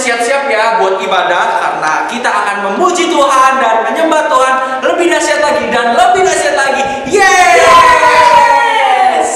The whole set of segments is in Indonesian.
siap-siap ya buat ibadah, karena kita akan memuji Tuhan dan menyembah Tuhan lebih dahsyat lagi dan lebih dahsyat lagi. Yes!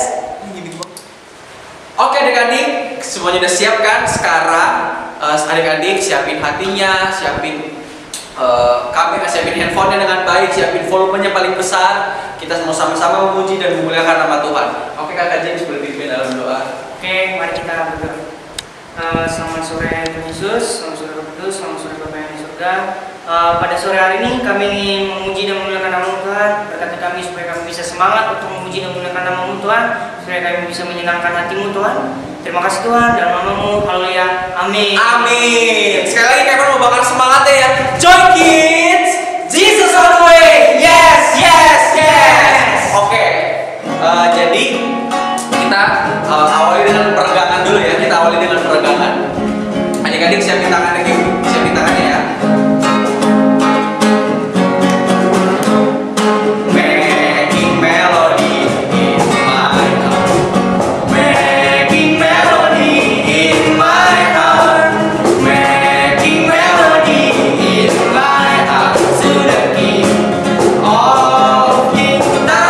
Oke adik-adik, semuanya udah siap kan? Sekarang adik-adik siapin hatinya, siapin kamera, siapin handphonenya dengan baik, siapin volumenya paling besar. Kita mau sama-sama memuji dan memuliakan nama Tuhan. Oke kakak James, boleh dipimpin dalam doa. Oke, mari kita berdoa. Selamat sore Tuhan Yesus, selamat sore Roh Kudus, selamat sore Bapa yang di surga. Pada sore hari ini kami ingin memuji dan memuliakan nama Tuhan. Berkati kami supaya kami bisa semangat untuk memuji dan memuliakan nama Tuhan, supaya kami bisa menyenangkan hati-Mu Tuhan. Terima kasih Tuhan, dalam nama-Mu, haleluya, amin. Amin. Sekali lagi Kevin mau bakar semangatnya ya. Joy kids, Jesus all the way. Yes, yes, yes. Oke, jadi kita awali dengan peregangan dulu ya. Kita awali dengan peregangan. Adik-adik siapin tangannya, siapin tangannya ya. Making melody in my heart. Making melody in my heart. Making melody in my heart. To the King of Kings.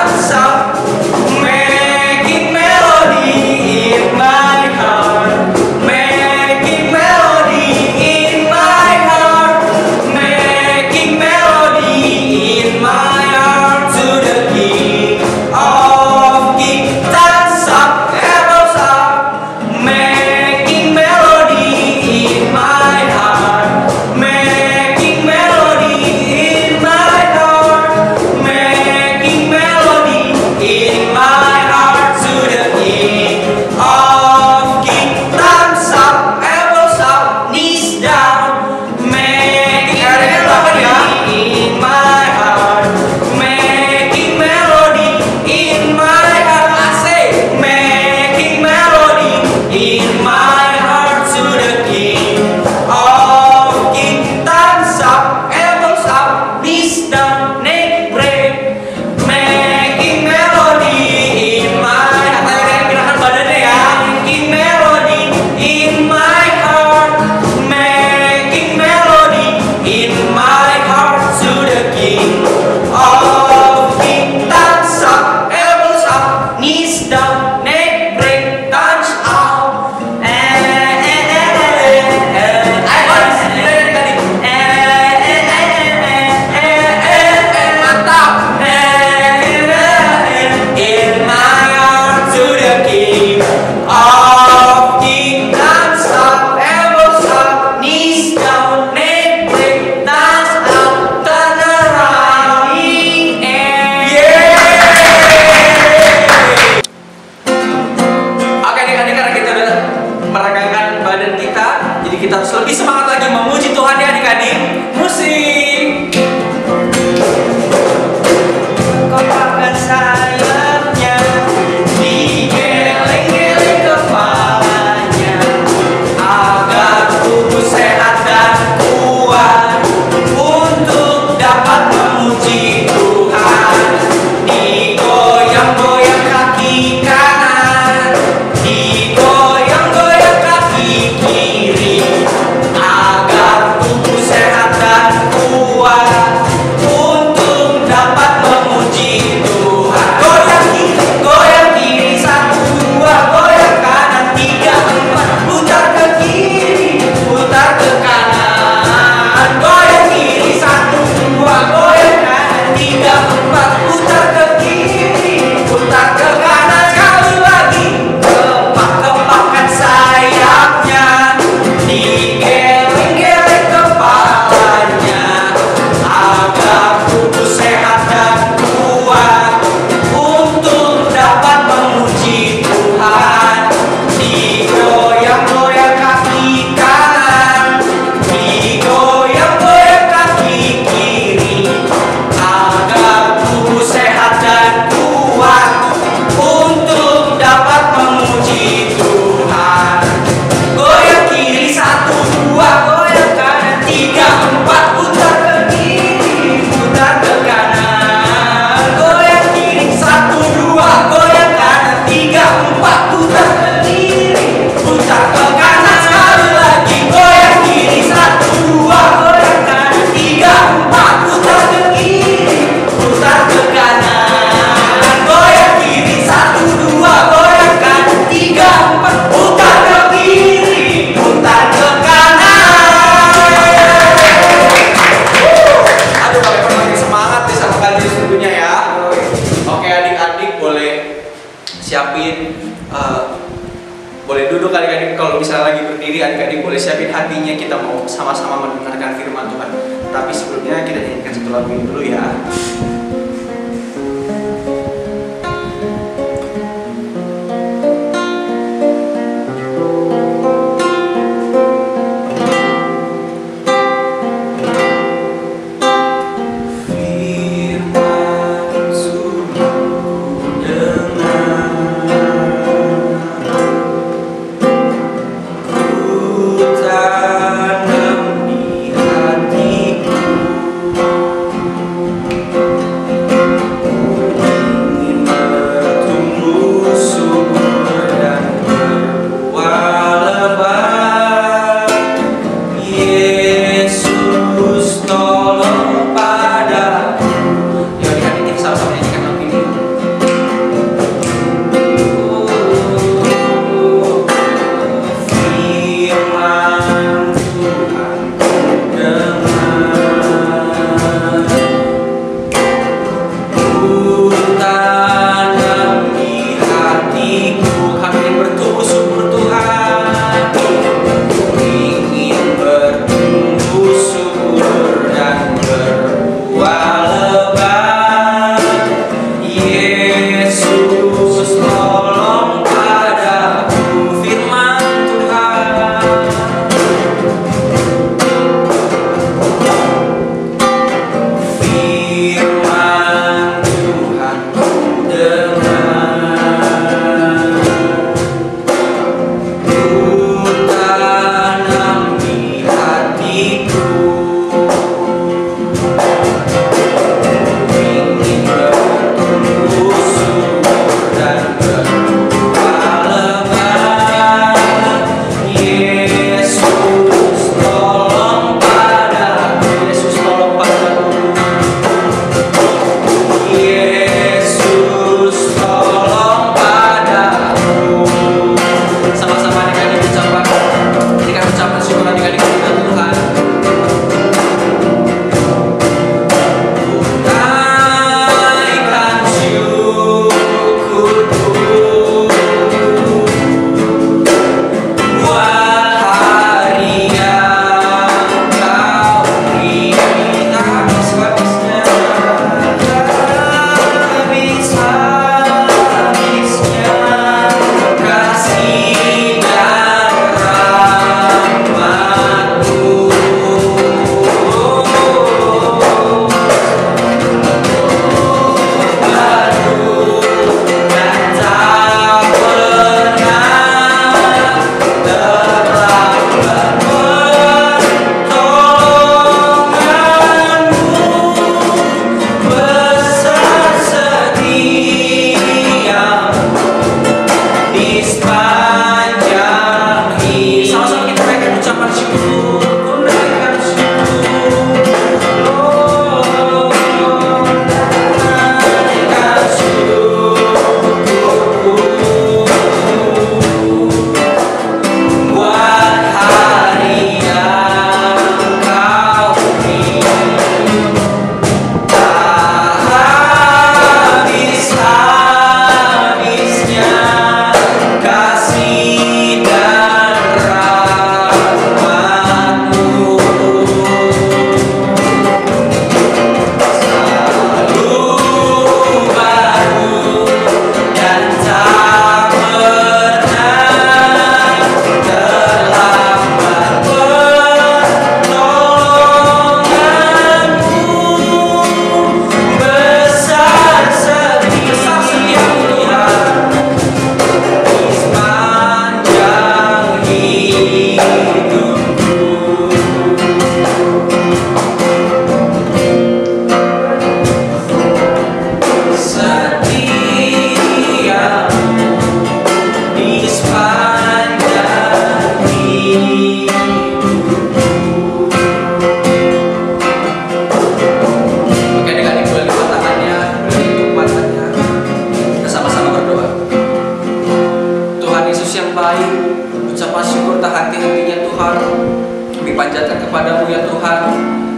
boleh siapin, boleh duduk adik-adik. Kalau misalnya lagi berdiri, adik-adik boleh siapin hatinya, kita mau sama-sama mendengarkan firman Tuhan. Tapi sebelumnya kita nyanyikan satu lagu ini dulu ya.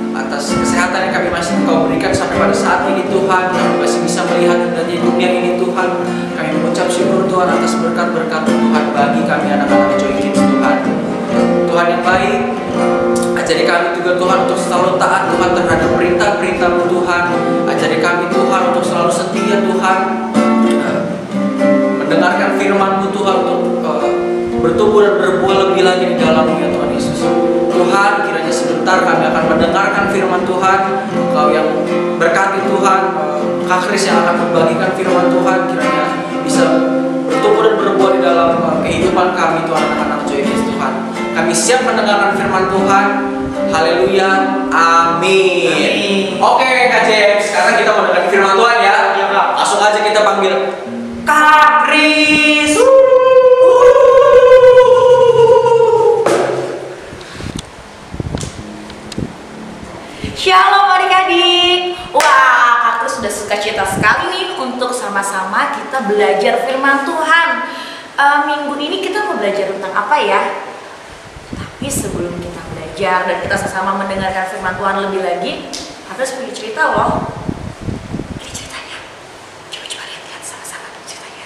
kesehatan yang kami masih Engkau berikan sampai pada saat ini Tuhan, kami masih bisa melihat dari dunia ini Tuhan. Tuhan. Kami mengucap syukur Tuhan atas berkat-berkat Tuhan bagi kami anak-anak Joy Kids Tuhan. Tuhan yang baik, ajari kami juga Tuhan untuk selalu taat Tuhan terhadap perintah-perintah-Mu Tuhan. Ajari kami Tuhan untuk selalu setia Tuhan, mendengarkan firman-Mu Tuhan, untuk bertumbuh dan berbuah lebih lagi di dalam-Mu ya Tuhan Yesus. Tuhan, kiranya sebentar kami akan mendengarkan firman Tuhan. Engkau yang berkati Tuhan, Kak Kris yang akan membagikan firman Tuhan, kiranya bisa bertumbuh dan berbuah di dalam kehidupan kami Tuhan, anak-anak Joy Kids Tuhan. Kami siap mendengarkan firman Tuhan. Haleluya, amin. Oke Kak James, sekarang kita mendengarkan firman Tuhan ya. Ya Kak. Langsung aja kita panggil Kak Kris. Shalom adik-adik. Wah, Kak Kris sudah sukacita sekali nih untuk sama-sama kita belajar firman Tuhan. Minggu ini kita mau belajar tentang apa ya? Tapi sebelum kita belajar dan kita sama-sama mendengarkan firman Tuhan lebih lagi, Kak Kris punya cerita loh. Ini ceritanya. Coba-coba lihat sama-sama ceritanya.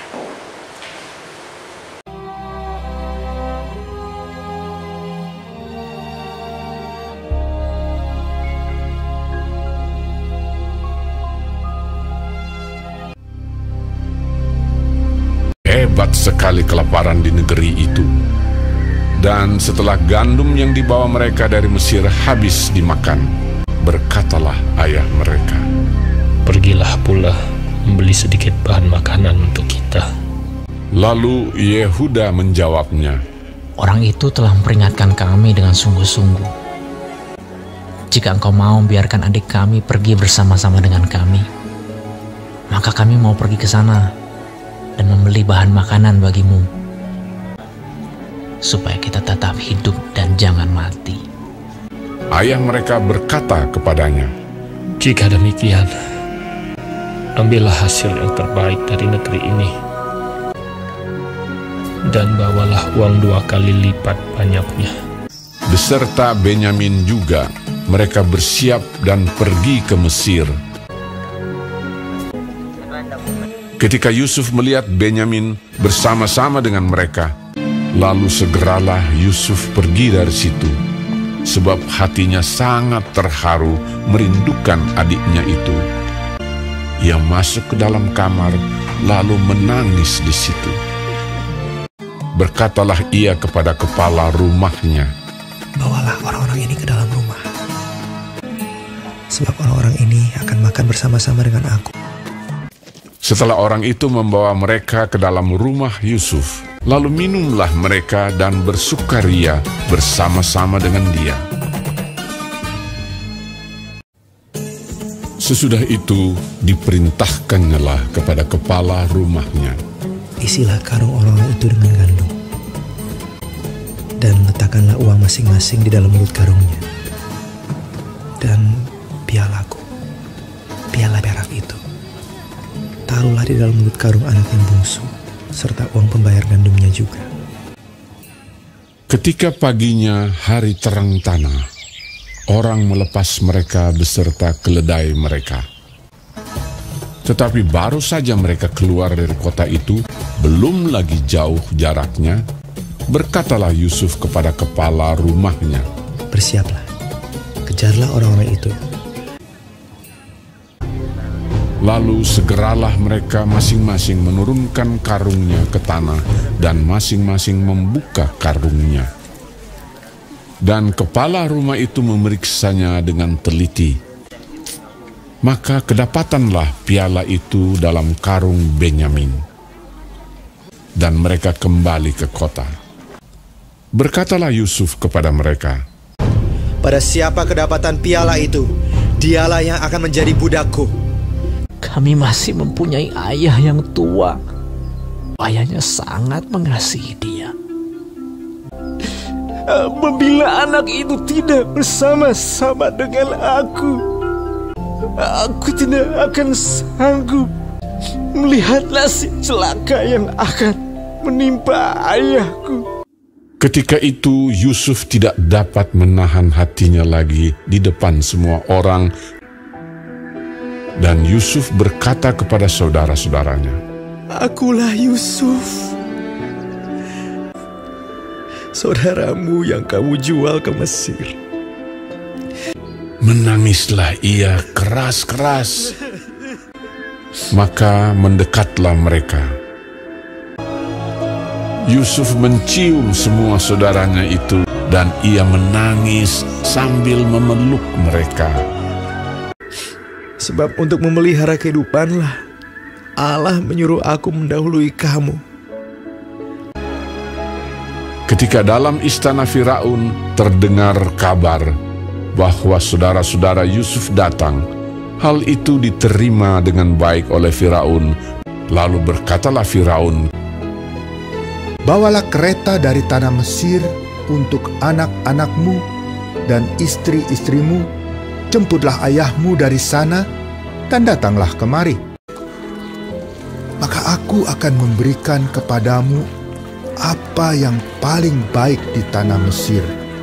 Hebat sekali kelaparan di negeri itu. Dan setelah gandum yang dibawa mereka dari Mesir habis dimakan, berkatalah ayah mereka, "Pergilah pula membeli sedikit bahan makanan untuk kita." Lalu Yehuda menjawabnya, Orang itu telah memperingatkan kami dengan sungguh-sungguh. Jika engkau mau biarkan adik kami pergi bersama-sama dengan kami, maka kami mau pergi ke sana dan membeli bahan makanan bagimu, supaya kita tetap hidup dan jangan mati. ayah mereka berkata kepadanya, Jika demikian, ambillah hasil yang terbaik dari negeri ini, dan bawalah uang 2 kali lipat banyaknya. beserta Benyamin juga, mereka bersiap dan pergi ke Mesir. Ketika Yusuf melihat Benyamin bersama-sama dengan mereka, lalu segeralah Yusuf pergi dari situ, sebab hatinya sangat terharu merindukan adiknya itu. Ia masuk ke dalam kamar, lalu menangis di situ. Berkatalah ia kepada kepala rumahnya, "Bawalah orang-orang ini ke dalam rumah, sebab orang-orang ini akan makan bersama-sama dengan aku." Setelah orang itu membawa mereka ke dalam rumah Yusuf, lalu minumlah mereka dan bersukaria bersama-sama dengan dia. Sesudah itu diperintahkannyalah kepada kepala rumahnya, Isilah karung orang-orang itu dengan gandum, dan letakkanlah uang masing-masing di dalam mulut karungnya. Dan pialaku, piala perak itu, taruhlah di dalam mulut karung anak yang bungsu, serta uang pembayar gandumnya juga. Ketika paginya hari terang tanah, orang melepas mereka beserta keledai mereka. Tetapi baru saja mereka keluar dari kota itu, belum lagi jauh jaraknya, berkatalah Yusuf kepada kepala rumahnya, Bersiaplah, kejarlah orang-orang itu. Lalu segeralah mereka masing-masing menurunkan karungnya ke tanah dan masing-masing membuka karungnya. Dan kepala rumah itu memeriksanya dengan teliti. Maka kedapatanlah piala itu dalam karung Benyamin. Dan mereka kembali ke kota. Berkatalah Yusuf kepada mereka, Pada siapa kedapatan piala itu, dialah yang akan menjadi budakku. Kami masih mempunyai ayah yang tua. Ayahnya sangat mengasihi dia. Apabila anak itu tidak bersama-sama dengan aku tidak akan sanggup melihat nasib celaka yang akan menimpa ayahku. Ketika itu Yusuf tidak dapat menahan hatinya lagi di depan semua orang. Dan Yusuf berkata kepada saudara-saudaranya, Akulah Yusuf, saudaramu yang kamu jual ke Mesir. Menangislah ia keras-keras. Maka mendekatlah mereka. Yusuf mencium semua saudaranya itu dan ia menangis sambil memeluk mereka. Sebab untuk memelihara kehidupanlah Allah menyuruh aku mendahului kamu. Ketika dalam istana Firaun terdengar kabar bahwa saudara-saudara Yusuf datang, hal itu diterima dengan baik oleh Firaun. Lalu berkatalah Firaun, "Bawalah kereta dari tanah Mesir untuk anak-anakmu dan istri-istrimu, jemputlah ayahmu dari sana dan datanglah kemari. Maka aku akan memberikan kepadamu apa yang paling baik di tanah Mesir."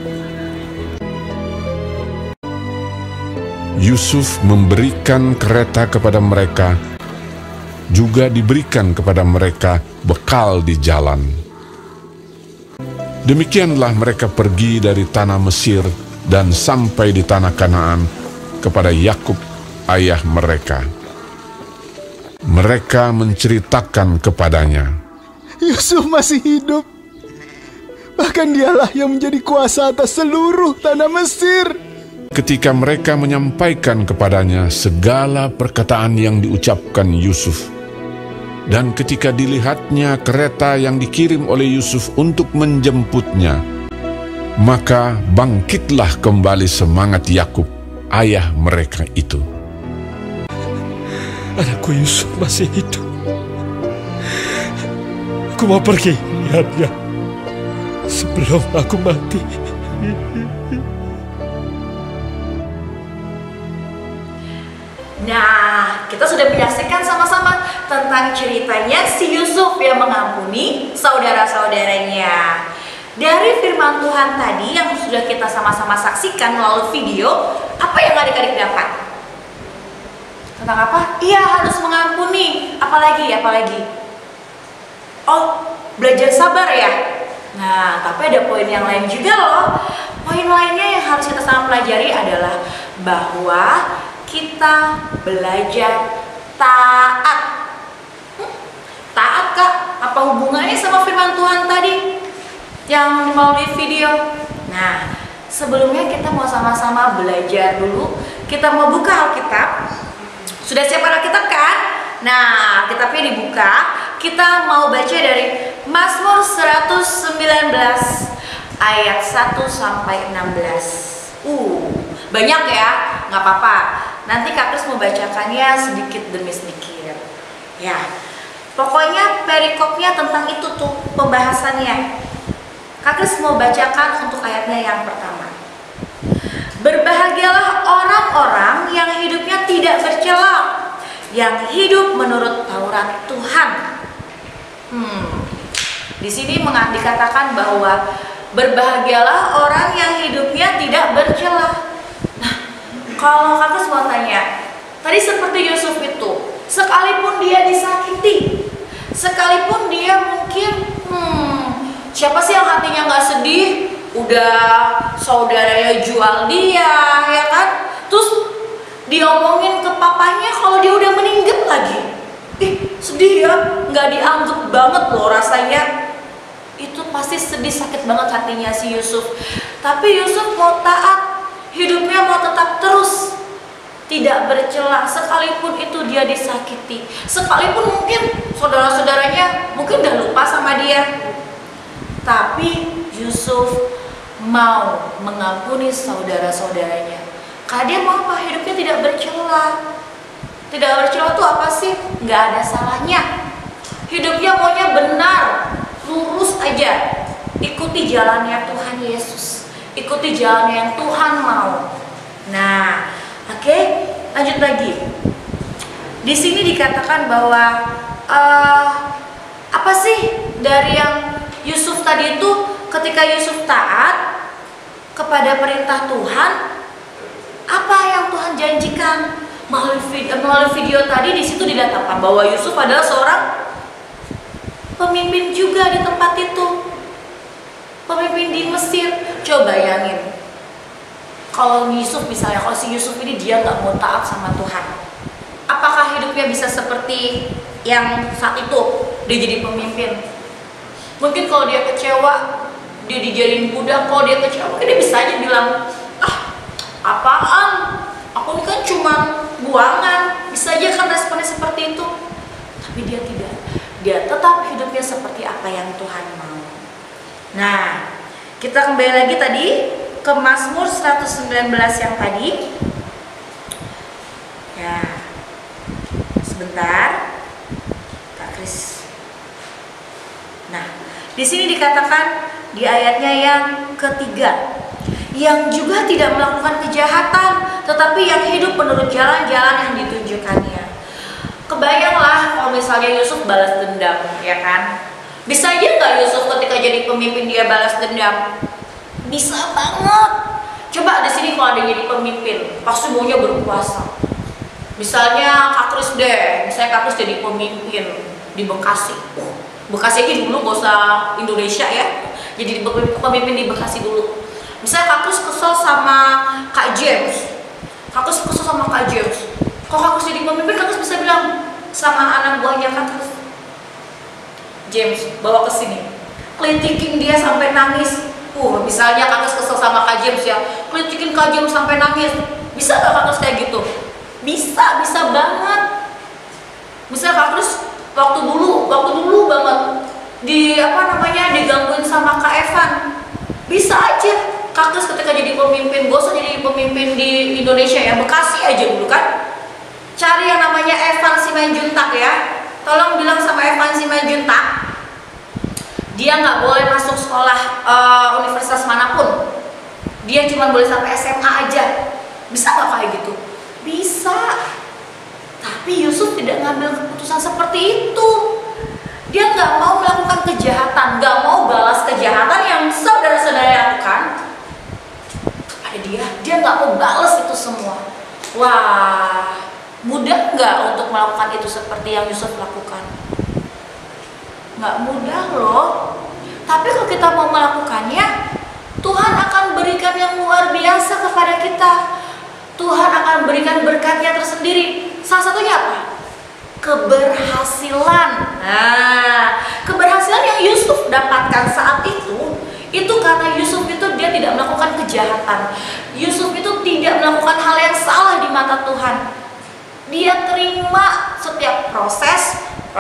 Yusuf memberikan kereta kepada mereka, juga diberikan kepada mereka bekal di jalan. Demikianlah mereka pergi dari tanah Mesir dan sampai di tanah Kanaan kepada Yakub ayah mereka. Mereka menceritakan kepadanya, Yusuf masih hidup. Bahkan dialah yang menjadi kuasa atas seluruh tanah Mesir. Ketika mereka menyampaikan kepadanya segala perkataan yang diucapkan Yusuf, dan ketika dilihatnya kereta yang dikirim oleh Yusuf untuk menjemputnya, maka bangkitlah kembali semangat Yakub, ayah mereka itu. Anakku Yusuf masih hidup. Aku mau pergi lihatnya sebelum aku mati. Nah, kita sudah menyaksikan sama-sama tentang ceritanya si Yusuf yang mengampuni saudara-saudaranya. Dari firman Tuhan tadi yang sudah kita sama-sama saksikan melalui video, apa yang adik-adik dapat? Tentang apa? Iya, harus mengampuni. Apalagi? Oh, belajar sabar ya? Nah, tapi ada poin yang lain juga loh. Poin lainnya yang harus kita sama pelajari adalah bahwa kita belajar taat. Taat Kak, apa hubungannya sama firman Tuhan tadi yang melalui video? Nah, sebelumnya kita mau sama-sama belajar dulu. Kita mau buka Alkitab. Sudah siap Alkitab kan? Nah, kitabnya dibuka. Kita mau baca dari Mazmur 119 ayat 1 sampai 16. Banyak ya, nggak apa-apa. Nanti Kak Kris mau bacakannya sedikit demi sedikit. Ya, pokoknya perikopnya tentang itu tuh pembahasannya. Kak Kris mau bacakan untuk ayatnya yang pertama. Berbahagialah orang-orang yang hidupnya tidak bercela, yang hidup menurut Taurat Tuhan. Di sini dikatakan bahwa berbahagialah orang yang hidupnya tidak bercela. Kalau Kakak mau tanya, tadi seperti Yusuf itu, sekalipun dia disakiti, sekalipun dia mungkin, siapa sih yang hatinya nggak sedih? Udah saudaranya jual dia, ya kan? Terus diomongin ke papanya kalau dia udah meninggal lagi. Sedih ya, nggak dianggap banget loh rasanya. Itu pasti sedih, sakit banget hatinya si Yusuf. Tapi Yusuf mau taat, hidupnya mau tetap terus tidak bercela, sekalipun itu dia disakiti, sekalipun mungkin saudara-saudaranya mungkin udah lupa sama dia, tapi Yusuf mau mengampuni saudara-saudaranya karena dia mau apa? Hidupnya tidak bercela. Tidak bercela itu apa sih? Nggak ada salahnya. Hidupnya maunya benar, lurus aja, ikuti jalannya Tuhan Yesus, ikuti jalan yang Tuhan mau. Nah, oke, lanjut lagi. Di sini dikatakan bahwa apa sih dari yang Yusuf tadi itu, ketika Yusuf taat kepada perintah Tuhan, apa yang Tuhan janjikan melalui video tadi? Di situ dikatakan bahwa Yusuf adalah seorang pemimpin juga di tempat itu. Pemimpin di Mesir. Coba bayangin, kalau Yusuf misalnya, kalau si Yusuf ini dia nggak mau taat sama Tuhan, apakah hidupnya bisa seperti yang saat itu dia jadi pemimpin? Mungkin kalau dia kecewa, dia dijadiin budak. Kalau dia kecewa, mungkin dia bisa aja bilang, apaan, aku ini kan cuma buangan. Bisa aja kan responnya seperti itu. Tapi dia tidak, dia tetap hidupnya seperti apa yang Tuhan mau. Nah, kita kembali lagi tadi ke Mazmur 119 yang tadi. Ya, sebentar, Kak Kris. Nah, di sini dikatakan di ayatnya yang ketiga, yang juga tidak melakukan kejahatan, tetapi yang hidup menurut jalan-jalan yang ditunjukkannya. Kebayanglah kalau misalnya Yusuf balas dendam, ya kan? Bisa aja nggak Yusuf ketika jadi pemimpin dia balas dendam? Bisa banget. Coba di sini kalau ada jadi pemimpin, pasti maunya berkuasa. Misalnya Kak Kris deh, misalnya Kak Kris jadi pemimpin di Bekasi. Bekasi aja dulu, gak usah Indonesia ya. Jadi pemimpin di Bekasi dulu. Misalnya Kak Kris kesel sama Kak James. Kak Kris kesel sama Kak James. Kalau Kak Kris jadi pemimpin, Kak Kris bisa bilang sama anak buahnya Kak Kris, James, bawa ke sini, kelitikin dia sampai nangis. Misalnya Kak Kris kesel sama Kak James ya, kelitikin Kak James sampai nangis. Bisa gak Kak Kris kayak gitu? Bisa banget. Misalnya Kak Kris waktu dulu banget digangguin sama Kak Evan. Bisa aja Kak Kris ketika jadi pemimpin, gak usah jadi pemimpin di Indonesia ya, Bekasi aja dulu kan. Cari yang namanya Evan Simanjuntak ya. Tolong bilang sama Evan Simanjuntak, dia nggak boleh masuk sekolah universitas manapun. Dia cuma boleh sampai SMA aja. Bisa nggak kayak gitu? Bisa. Tapi Yusuf tidak ngambil keputusan seperti itu. Dia nggak mau melakukan kejahatan, nggak mau balas kejahatan yang saudara-saudara lakukan kepada dia. Dia nggak mau balas itu semua. Wah, mudah nggak untuk melakukan itu seperti yang Yusuf lakukan? Nggak mudah loh. Tapi kalau kita mau melakukannya, Tuhan akan berikan yang luar biasa kepada kita. Tuhan akan berikan berkatnya tersendiri. Salah satunya apa? Keberhasilan. Nah, keberhasilan yang Yusuf dapatkan saat itu karena Yusuf itu dia tidak melakukan kejahatan. Yusuf itu tidak melakukan hal yang salah di mata Tuhan. Dia terima setiap proses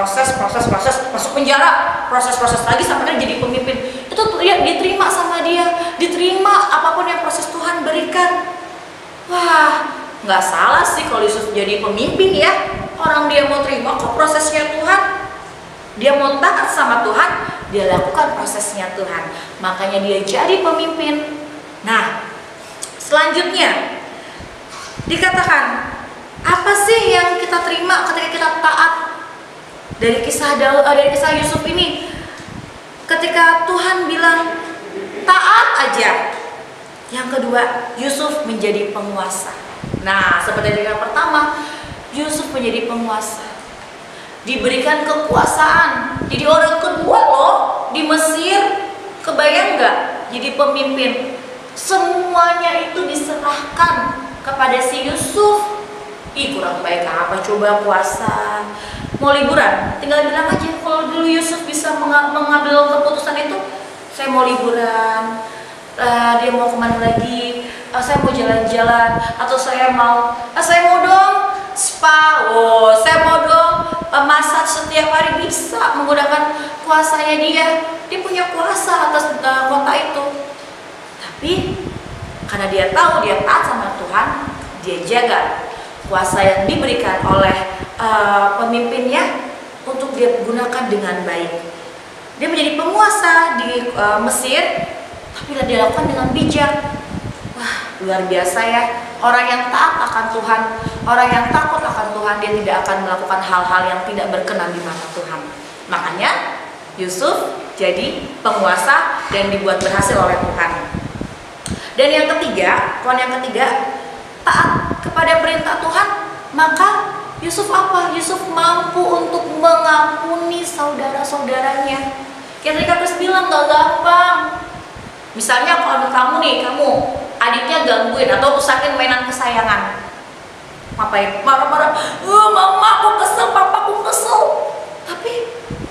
masuk penjara, proses lagi sampai dia jadi pemimpin. Itu dia diterima sama dia, diterima apapun yang proses Tuhan berikan. Wah, nggak salah sih kalau Yusuf jadi pemimpin ya. Orang dia mau terima kok prosesnya Tuhan. Dia mau taat sama Tuhan, dia lakukan prosesnya Tuhan. Makanya dia jadi pemimpin. Nah, selanjutnya dikatakan, apa sih yang kita terima ketika kita taat? Dari kisah Yusuf ini, ketika Tuhan bilang taat aja. Yang kedua, Yusuf menjadi penguasa. Nah, seperti yang pertama, Yusuf menjadi penguasa, diberikan kekuasaan. Jadi orang kedua loh di Mesir. Kebayang nggak? Jadi pemimpin. Semuanya itu diserahkan kepada si Yusuf. Kurang baik apa coba puasa, mau liburan, tinggal bilang aja. Kalau dulu Yusuf bisa mengambil keputusan itu, saya mau liburan, dia mau kemana lagi, saya mau jalan-jalan, atau saya mau dong spa, saya mau dong massage setiap hari. Bisa menggunakan kuasanya dia punya kuasa atas kota itu. Tapi karena dia tahu dia taat sama Tuhan, dia jaga kuasa yang diberikan oleh pemimpinnya untuk dia gunakan dengan baik. Dia menjadi penguasa di Mesir, tapi dia lakukan dengan bijak. Wah, luar biasa ya. Orang yang taat akan Tuhan, orang yang takut akan Tuhan, dia tidak akan melakukan hal-hal yang tidak berkenan di mata Tuhan. Makanya Yusuf jadi penguasa dan dibuat berhasil oleh Tuhan. Dan poin yang ketiga, taat kepada perintah Tuhan, maka Yusuf apa? Yusuf mampu untuk mengampuni saudara-saudaranya. Yang tadi Kak bilang gak gampang. Misalnya kalau kamu nih, kamu adiknya gangguin atau rusakin mainan kesayangan, ngapain? Marah-marah, mama aku kesel, papa aku kesel. Tapi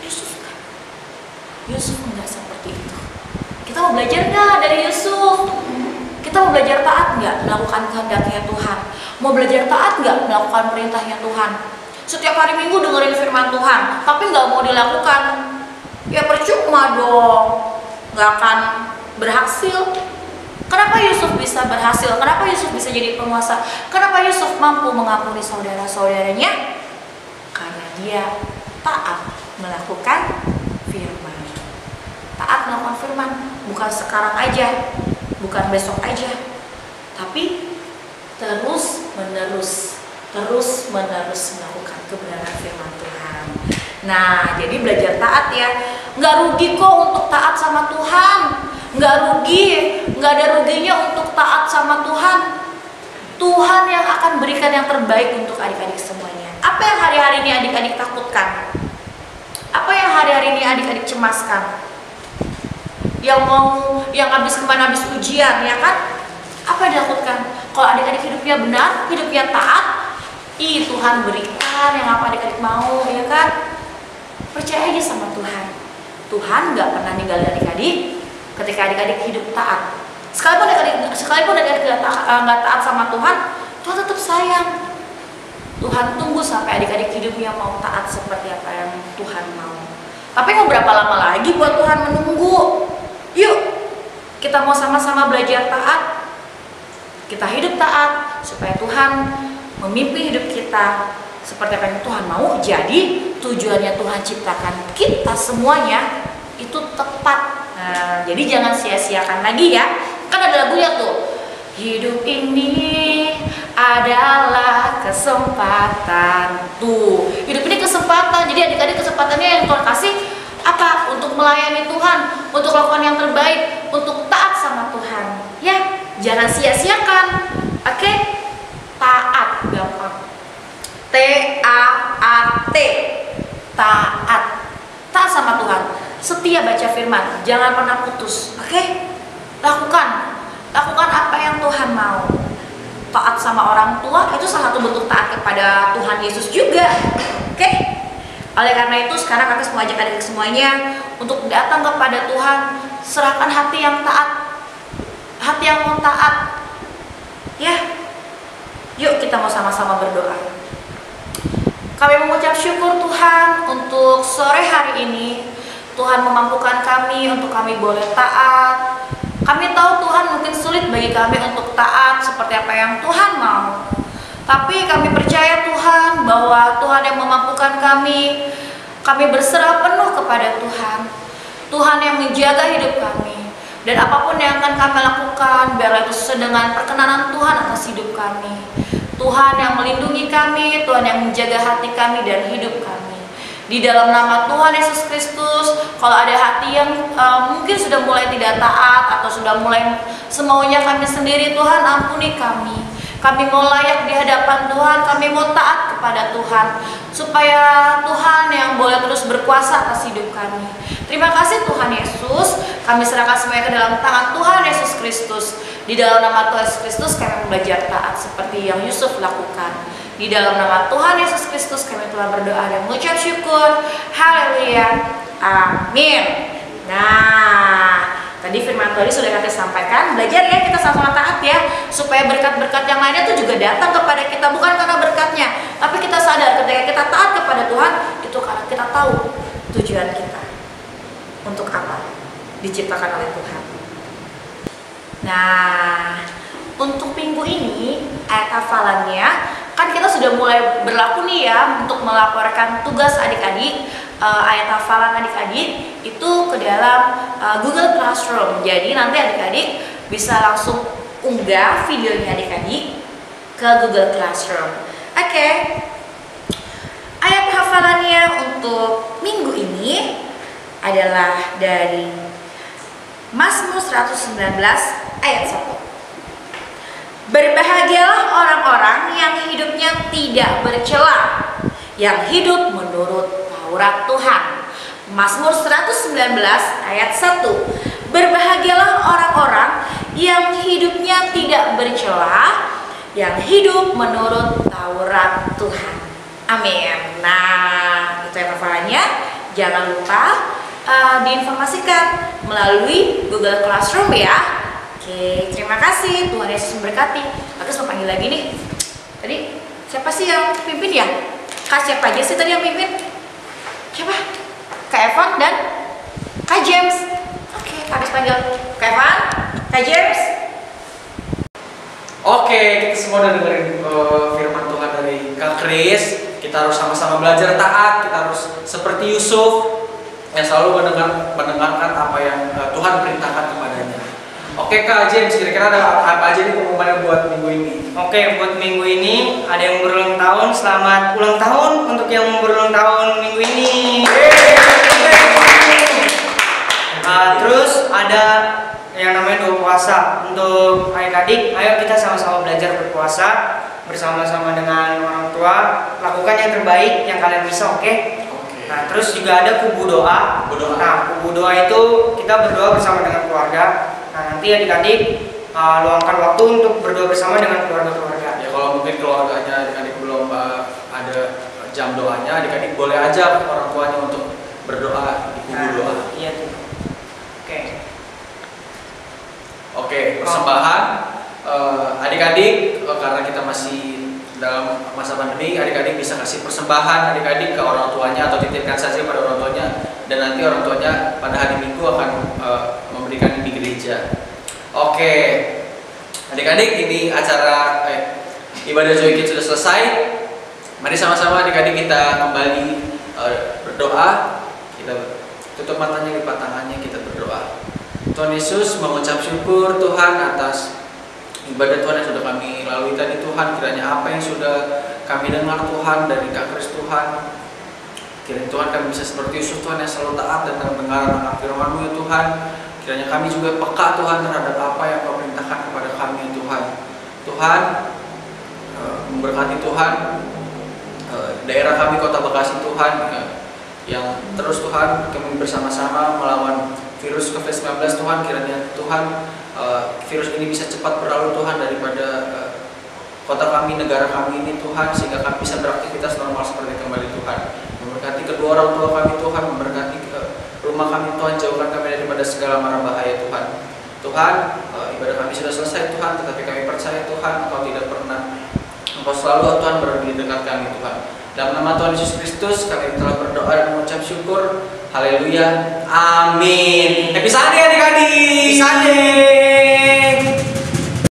Yusuf enggak seperti itu. Kita mau belajar nggak dari Yusuf? Kita mau belajar taat nggak melakukan kehendaknya Tuhan? Mau belajar taat nggak melakukan perintahnya Tuhan? Setiap hari Minggu dengerin firman Tuhan, tapi nggak mau dilakukan, ya percuma dong, nggak akan berhasil. Kenapa Yusuf bisa berhasil? Kenapa Yusuf bisa jadi penguasa? Kenapa Yusuf mampu mengampuni saudara-saudaranya? Karena dia taat melakukan firman. Taat melakukan firman, bukan sekarang aja, bukan besok aja, tapi terus menerus melakukan kebenaran firman Tuhan. Nah, jadi belajar taat ya. Nggak rugi kok untuk taat sama Tuhan. Nggak ada ruginya untuk taat sama Tuhan. Tuhan yang akan berikan yang terbaik untuk adik-adik semuanya. Apa yang hari-hari ini adik-adik takutkan? Apa yang hari-hari ini adik-adik cemaskan? Yang habis kemarin habis ujian, ya kan? Apa yang ditakutkan? Kalau adik-adik hidupnya benar, hidupnya taat, Tuhan berikan yang apa adik-adik mau, ya kan? Percaya aja sama Tuhan. Tuhan nggak pernah ninggalin adik-adik ketika adik-adik hidup taat. Sekalipun adik-adik nggak taat sama Tuhan, Tuhan tetap sayang. Tuhan tunggu sampai adik-adik hidupnya mau taat seperti apa yang Tuhan mau. Tapi mau berapa lama lagi buat Tuhan menunggu? Yuk, kita mau sama-sama belajar taat. Kita hidup taat supaya Tuhan memimpin hidup kita seperti apa yang Tuhan mau. Jadi tujuannya Tuhan ciptakan kita semuanya itu tepat. Nah, jadi jangan sia-siakan lagi ya. Kan ada lagunya tuh, hidup ini adalah kesempatan. Tuh, hidup ini kesempatan. Jadi adik-adik kesempatannya yang Tuhan kasih apa? Untuk melayani Tuhan, untuk melakukan yang terbaik, untuk taat sama Tuhan. Ya, jangan sia-siakan. Oke? Taat, gampang. T-A-A-T. Taat. Taat sama Tuhan. Setia baca firman, jangan pernah putus. Oke? Lakukan apa yang Tuhan mau. Taat sama orang tua itu salah satu bentuk taat kepada Tuhan Yesus juga. Oke? Oleh karena itu sekarang kakak mengajak adik semuanya untuk datang kepada Tuhan, serahkan hati yang taat, hati yang mau taat. Ya, yuk kita mau sama-sama berdoa. Kami mengucap syukur Tuhan untuk sore hari ini. Tuhan memampukan kami untuk kami boleh taat. Kami tahu Tuhan mungkin sulit bagi kami untuk taat seperti apa yang Tuhan mau. Tapi kami percaya Tuhan bahwa Tuhan yang memampukan kami. Kami berserah penuh kepada Tuhan. Tuhan yang menjaga hidup kami. Dan apapun yang akan kami lakukan, biarlah itu sesuai dengan perkenanan Tuhan atas hidup kami. Tuhan yang melindungi kami, Tuhan yang menjaga hati kami dan hidup kami. Di dalam nama Tuhan Yesus Kristus, kalau ada hati yang mungkin sudah mulai tidak taat atau sudah mulai semaunya kami sendiri, Tuhan ampuni kami. Kami mau layak di hadapan Tuhan, kami mau taat kepada Tuhan, supaya Tuhan yang boleh terus berkuasa atas hidup kami. Terima kasih Tuhan Yesus, kami serahkan semuanya ke dalam tangan Tuhan Yesus Kristus. Di dalam nama Tuhan Yesus Kristus kami belajar taat seperti yang Yusuf lakukan. Di dalam nama Tuhan Yesus Kristus kami telah berdoa dan mengucap syukur. Haleluya. Amin. Nah, tadi firman Tuhan sudah kita sampaikan. Belajar ya kita sama-sama taat ya, supaya berkat-berkat yang lainnya itu juga datang kepada kita, bukan karena berkatnya, tapi kita sadar ketika kita taat kepada Tuhan itu karena kita tahu tujuan kita untuk apa diciptakan oleh Tuhan. Nah, untuk minggu ini ayat hafalannya kan kita sudah mulai berlaku nih ya untuk melaporkan tugas adik-adik, ayat hafalan adik-adik itu ke dalam Google Classroom. Jadi nanti adik-adik bisa langsung unggah videonya adik-adik ke Google Classroom. Oke. Ayat hafalannya untuk minggu ini adalah dari Mazmur 119 ayat 1. Berbahagialah orang-orang yang hidupnya tidak bercela, yang hidup menurut Taurat Tuhan. Mazmur 119 ayat 1. Berbahagialah orang-orang yang hidupnya tidak bercela, yang hidup menurut Taurat Tuhan. Amin. Nah, itu yang hafalannya. Jangan lupa diinformasikan melalui Google Classroom ya. Oke, terima kasih. Tuhan Yesus memberkati. Aku mau panggil lagi nih. Tadi siapa sih yang pimpin ya? Kak siapa aja sih tadi yang pimpin? Siapa? Kak Evan dan Kak James. Oke, habis panggil Kak Evan, Kak James. Oke, kita semua udah dengerin firman Tuhan dari Kak Chris. Kita harus sama-sama belajar taat. Kita harus seperti Yusuf yang selalu mendengarkan apa yang Tuhan perintahkan kepadanya. Oke Kak James, kira-kira ada apa aja nih pengumumannya buat minggu ini? Oke, buat minggu ini ada yang berulang tahun. Selamat ulang tahun untuk yang berulang tahun minggu ini. Terus ada yang namanya doa puasa untuk adik-adik. Ayo kita sama-sama belajar berpuasa bersama-sama dengan orang tua. Lakukan yang terbaik yang kalian bisa, oke? Nah, terus juga ada kubu doa. Nah, kubu doa itu kita berdoa bersama dengan keluarga. Nah, nanti adik-adik luangkan waktu untuk berdoa bersama dengan keluarga-keluarga. Ya, kalau mungkin keluarganya adik-adik belum ada jam doanya, adik-adik boleh ajak orang tuanya untuk berdoa di kubu doa. Iya tuh. Oke, persembahan adik-adik karena kita masih dalam masa pandemi, adik-adik bisa kasih persembahan adik-adik ke orang tuanya atau titipkan saja pada orang tuanya, dan nanti orang tuanya pada hari Minggu akan memberikan di gereja. Oke, adik-adik, ini acara ibadah Joy Kids sudah selesai. Mari sama-sama adik-adik kita kembali berdoa. Kita tutup matanya, lipat tangannya, kita berdoa. Tuhan Yesus, mengucap syukur Tuhan atas ibadah Tuhan yang sudah kami lalui tadi Tuhan. Kiranya apa yang sudah kami dengar Tuhan dari Kak Kris Tuhan, kiranya Tuhan kami bisa seperti Yusuf Tuhan yang selalu taat dan mendengar akan firman-Mu ya Tuhan. Kiranya kami juga peka Tuhan terhadap apa yang Kau perintahkan kepada kami ya Tuhan. Tuhan memberkati Tuhan daerah kami Kota Bekasi Tuhan, yang terus Tuhan kami bersama-sama melawan virus COVID-19 Tuhan. Kiranya Tuhan virus ini bisa cepat berlalu Tuhan daripada kota kami, negara kami ini Tuhan, sehingga kami bisa beraktivitas normal seperti kembali Tuhan. Memberkati kedua orang tua kami Tuhan, memberkati rumah kami Tuhan, jauhkan kami daripada segala mara bahaya Tuhan. Tuhan, ibadah kami sudah selesai Tuhan, tetapi kami percaya Tuhan Engkau tidak pernah, Engkau selalu Tuhan berada di dekat kami Tuhan. Dalam nama Tuhan Yesus Kristus kami telah berdoa dan mengucap syukur. Haleluya. Amin. Happy Sunday adik-adik. Happy Sunday.